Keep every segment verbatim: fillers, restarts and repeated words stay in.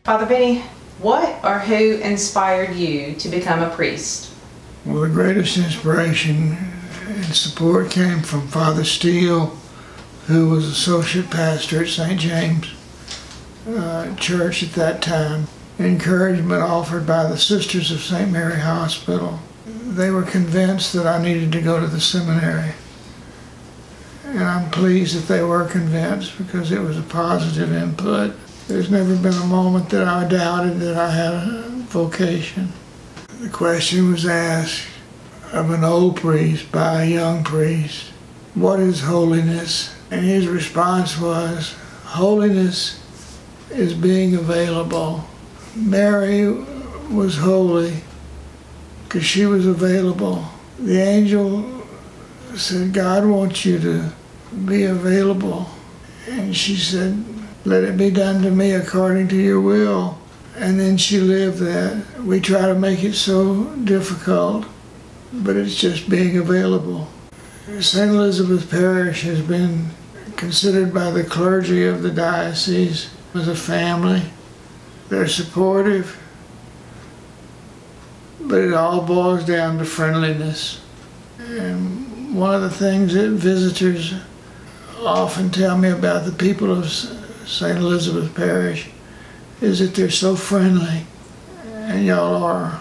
Father Benny, what or who inspired you to become a priest? Well, the greatest inspiration and support came from Father Steele, who was associate pastor at Saint James uh, Church at that time. Encouragement offered by the Sisters of Saint Mary Hospital. They were convinced that I needed to go to the seminary. And I'm pleased that they were convinced because it was a positive input. There's never been a moment that I doubted that I had a vocation. The question was asked of an old priest by a young priest, what is holiness? And his response was, holiness is being available. Mary was holy because she was available. The angel said, God wants you to be available. And she said, let it be done to me according to your will. And then she lived that. We try to make it so difficult, but it's just being available. Saint Elizabeth Parish has been considered by the clergy of the diocese as a family. They're supportive, but it all boils down to friendliness. And one of the things that visitors often tell me about the people of Saint Elizabeth Parish is that they're so friendly, and y'all are.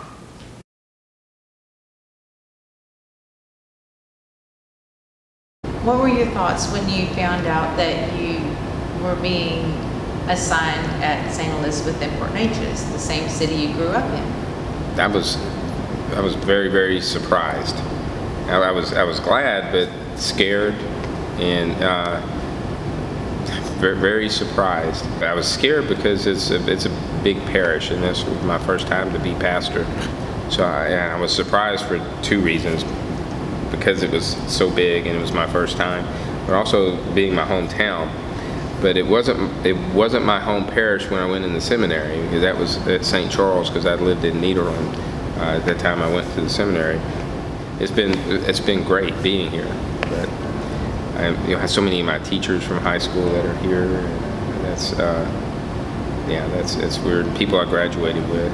What were your thoughts when you found out that you were being assigned at Saint Elizabeth in Port Neches, the same city you grew up in? I was, I was very, very surprised. I, I was, I was glad, but scared, and uh, very, very surprised. I was scared because it's a, it's a big parish, and this was my first time to be pastor. So I, I was surprised for two reasons: because it was so big and it was my first time, but also being my hometown. But it wasn't it wasn't my home parish when I went in the seminary, because that was at Saint Charles, because I lived in Nederland uh, at that time I went to the seminary. It's been it's been great being here, but I you know, have so many of my teachers from high school that are here. And that's uh, yeah, that's it's weird. People I graduated with.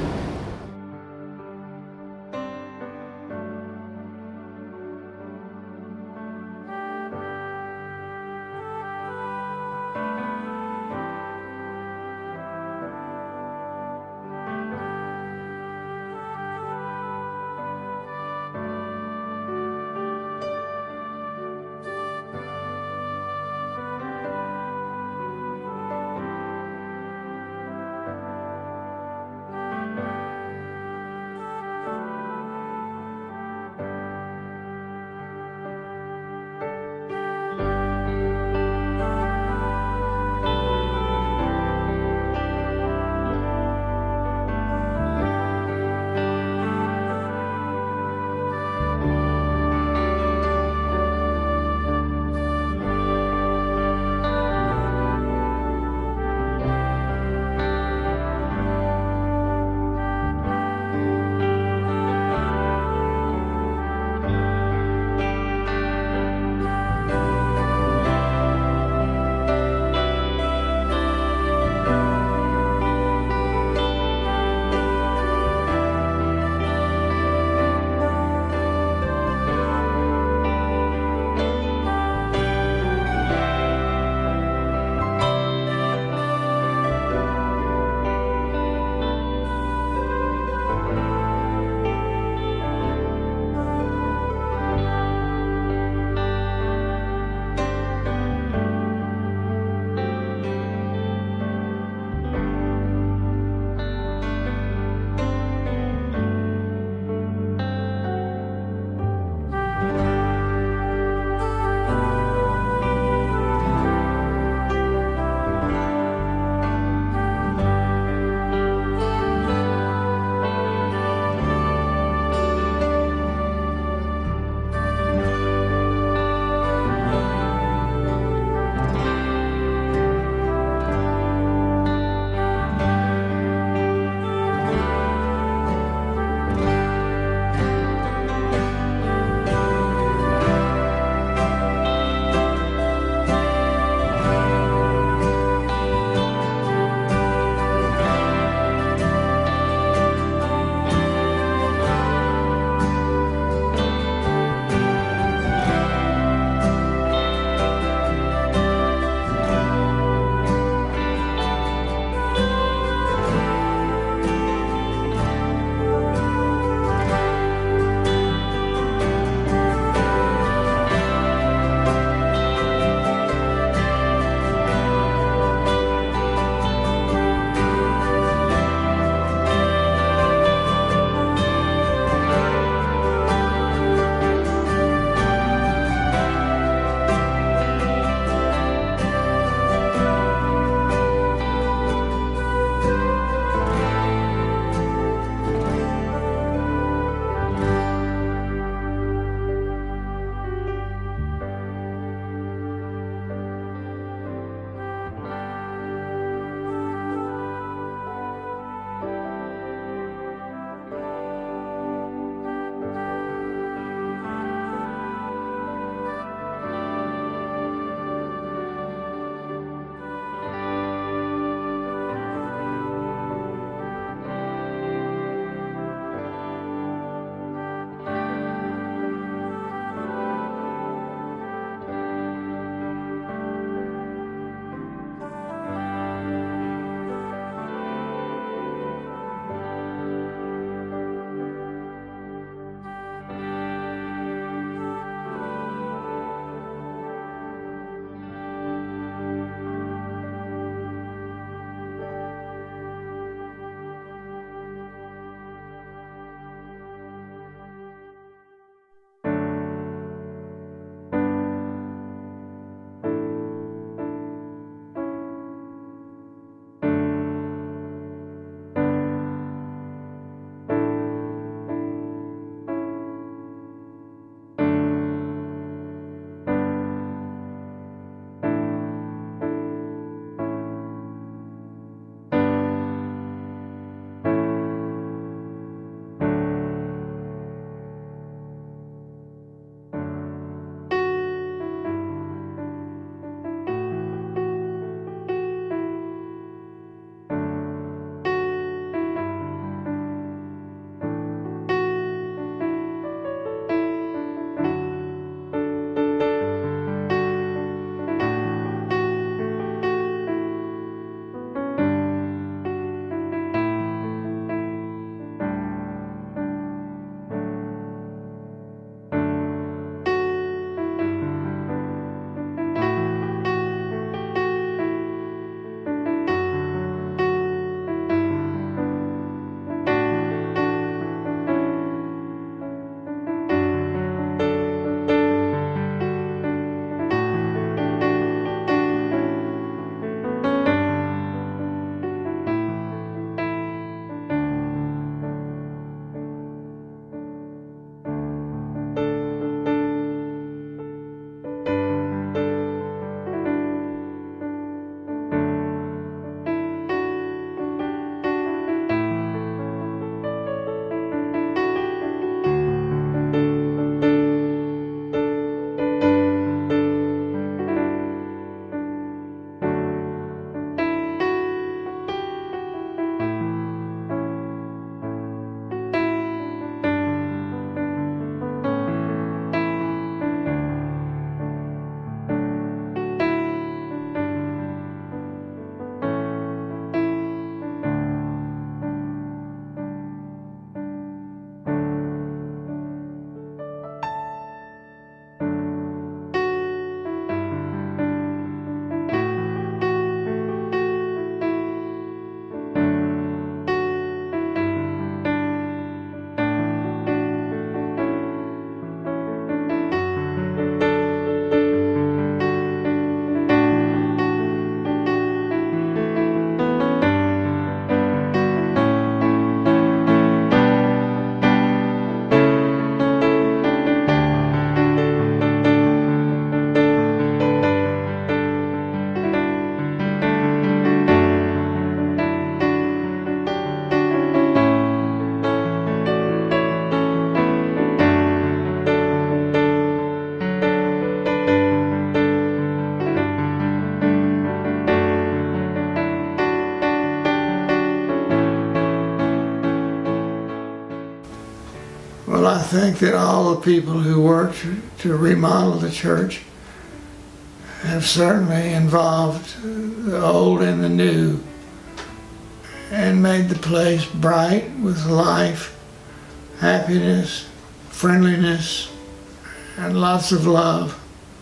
Well, I think that all the people who worked to remodel the church have certainly involved the old and the new and made the place bright with life, happiness, friendliness, and lots of love.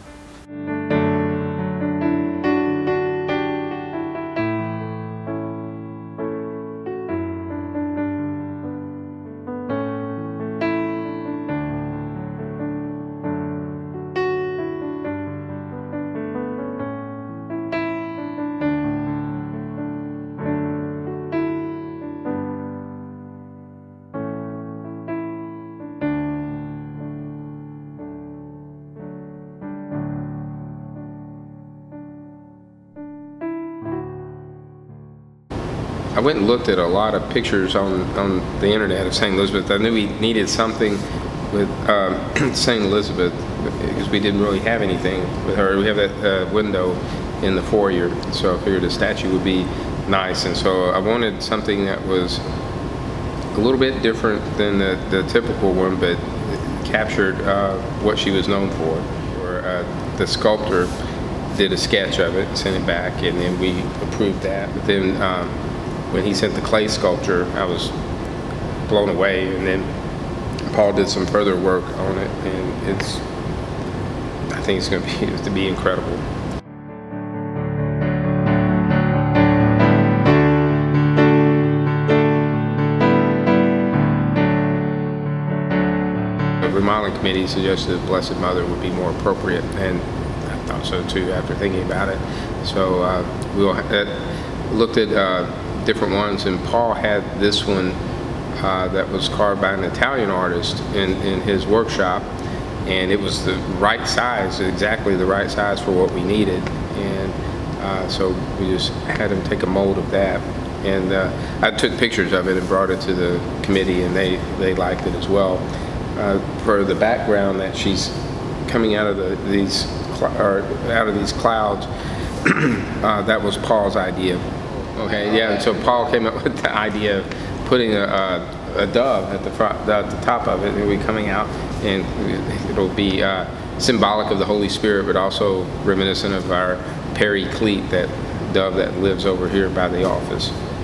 I went and looked at a lot of pictures on, on the internet of Saint Elizabeth. I knew we needed something with um, Saint Elizabeth because we didn't really have anything with her. We have that uh, window in the foyer, so I figured a statue would be nice. And so I wanted something that was a little bit different than the, the typical one, but captured uh, what she was known for. Or, uh, the sculptor did a sketch of it, sent it back, and then we approved that. But then um, when he sent the clay sculpture, I was blown away, and then Paul did some further work on it, and it's, I think it's going to be, to be incredible. The remodeling committee suggested Blessed Mother would be more appropriate, and I thought so too after thinking about it. So uh, we uh, looked at uh, different ones, and Paul had this one uh, that was carved by an Italian artist in, in his workshop, and it was the right size, exactly the right size for what we needed. And uh, so we just had him take a mold of that, and uh, I took pictures of it and brought it to the committee, and they, they liked it as well. Uh, for the background that she's coming out of the, these or out of these clouds, uh, that was Paul's idea. Okay, yeah, and so Paul came up with the idea of putting a, a, a dove at the front, at the top of it, and it'll be coming out, and it'll be uh, symbolic of the Holy Spirit, but also reminiscent of our paraclete, that dove that lives over here by the office.